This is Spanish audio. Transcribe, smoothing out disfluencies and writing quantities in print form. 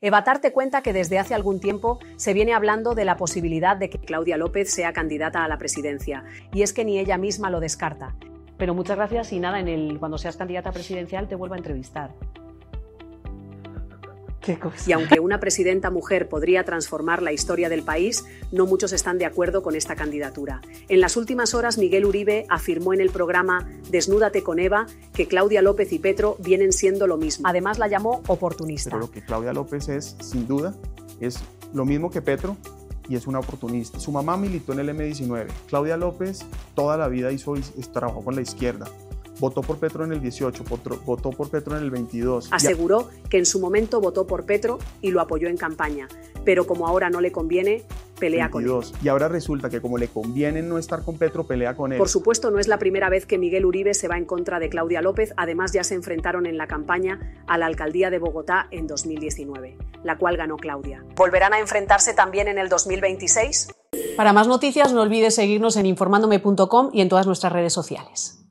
Evatar te cuenta que desde hace algún tiempo se viene hablando de la posibilidad de que Claudia López sea candidata a la presidencia, y es que ni ella misma lo descarta. Pero muchas gracias y nada, cuando seas candidata presidencial te vuelvo a entrevistar. ¿Qué cosa? Y aunque una presidenta mujer podría transformar la historia del país, no muchos están de acuerdo con esta candidatura. En las últimas horas, Miguel Uribe afirmó en el programa Desnúdate con Eva que Claudia López y Petro vienen siendo lo mismo. Además, la llamó oportunista. Pero lo que Claudia López es, sin duda, es lo mismo que Petro y es una oportunista. Su mamá militó en el M-19. Claudia López toda la vida trabajó con la izquierda. Votó por Petro en el 18, votó por Petro en el 22. Aseguró que en su momento votó por Petro y lo apoyó en campaña, pero como ahora no le conviene, pelea 22. con él. Y ahora resulta que como le conviene no estar con Petro, pelea con él. Por supuesto, no es la primera vez que Miguel Uribe se va en contra de Claudia López. Además, ya se enfrentaron en la campaña a la alcaldía de Bogotá en 2019, la cual ganó Claudia. ¿Volverán a enfrentarse también en el 2026? Para más noticias no olvides seguirnos en informándome.com y en todas nuestras redes sociales.